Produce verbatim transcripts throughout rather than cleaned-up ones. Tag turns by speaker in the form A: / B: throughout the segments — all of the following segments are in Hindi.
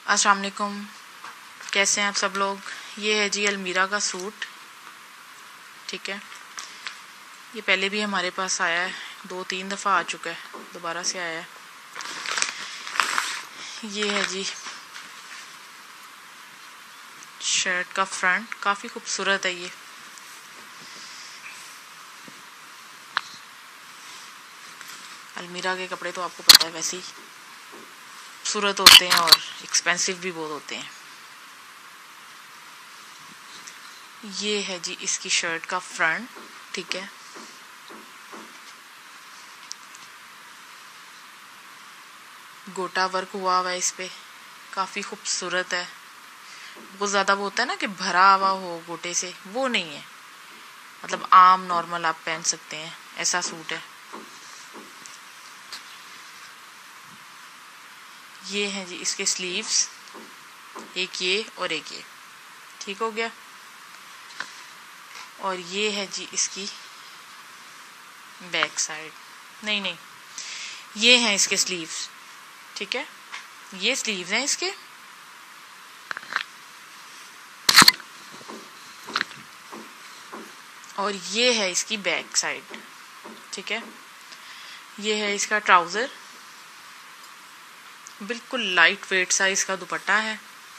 A: अस्सलाम वालेकुम, कैसे हैं आप सब लोग। ये है जी अलमीरा का सूट। ठीक है, ये पहले भी हमारे पास आया है, दो तीन दफ़ा आ चुका है, दोबारा से आया है। ये है जी शर्ट का फ्रंट, काफ़ी खूबसूरत है। ये अलमीरा के कपड़े तो आपको पता है वैसे ही खूबसूरत होते हैं और एक्सपेंसिव भी बहुत होते हैं। ये है जी इसकी शर्ट का फ्रंट। ठीक है, गोटा वर्क हुआ हुआ है इस पे, काफ़ी खूबसूरत है। बहुत ज़्यादा वो होता है ना कि भरा हुआ हो गोटे से, वो नहीं है, मतलब आम नॉर्मल आप पहन सकते हैं, ऐसा सूट है। ये हैं जी इसके स्लीव्स, एक ये और एक ये, ठीक हो गया। और ये है जी इसकी बैक साइड, नहीं नहीं ये हैं इसके स्लीव्स। ठीक है, ये स्लीव्स हैं इसके। और ये है इसकी बैक साइड। ठीक है, ये है इसका ट्राउज़र, बिल्कुल लाइट वेट सा इसका दुपट्टा है।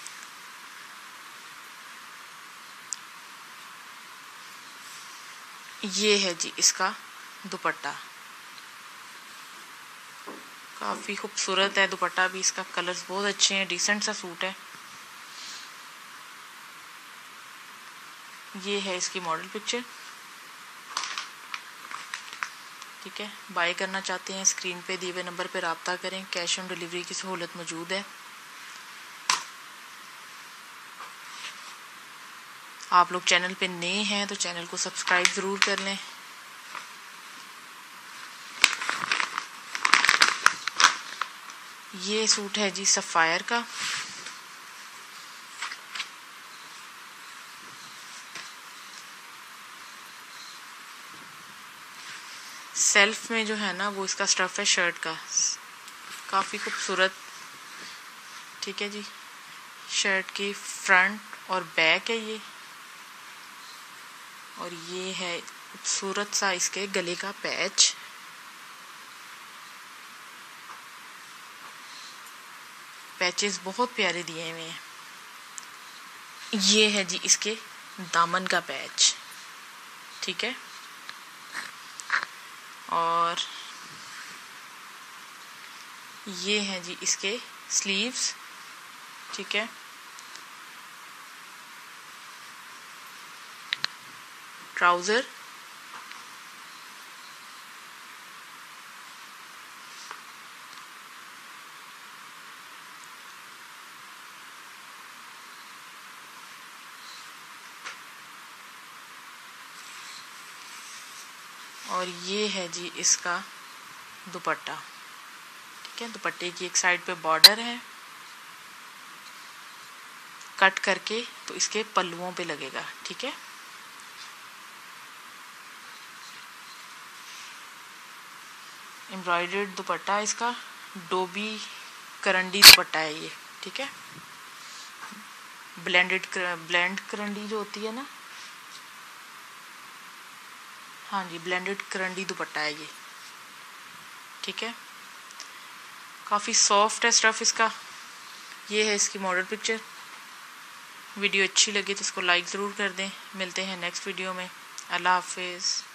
A: ये है जी इसका दुपट्टा, काफ़ी खूबसूरत है दुपट्टा भी इसका, कलर्स बहुत अच्छे हैं, डिसेंट सा सूट है। ये है इसकी मॉडल पिक्चर। ठीक है, बाय करना चाहते हैं स्क्रीन पे दिए हुए नंबर पे रब्ता करें, कैश ऑन डिलीवरी की सहूलत मौजूद है। आप लोग चैनल पे नए हैं तो चैनल को सब्सक्राइब ज़रूर कर लें। ये सूट है जी सफ़ायर का। सेल्फ में जो है ना वो इसका स्टफ है शर्ट का, काफ़ी खूबसूरत। ठीक है जी, शर्ट की फ्रंट और बैक है ये। और ये है खूबसूरत सा इसके गले का पैच। पैचेस बहुत प्यारे दिए हुए हैं। ये है जी इसके दामन का पैच। ठीक है, और ये हैं जी इसके स्लीव्स। ठीक है, ट्राउज़र, और ये है जी इसका दुपट्टा। ठीक है, दुपट्टे की एक साइड पे बॉर्डर है, कट करके तो इसके पल्लुओं पे लगेगा। ठीक है, एम्ब्रॉयडर्ड दुपट्टा इसका, डोबी करंडी दुपट्टा है ये। ठीक है, ब्लेंडेड ब्लेंड करंडी जो होती है ना, हाँ जी, ब्लेंडेड करंडी दुपट्टा है ये। ठीक है, काफ़ी सॉफ्ट है स्टफ इसका। ये है इसकी मॉडल पिक्चर। वीडियो अच्छी लगी तो इसको लाइक ज़रूर कर दें। मिलते हैं नेक्स्ट वीडियो में। अल्लाह हाफिज़।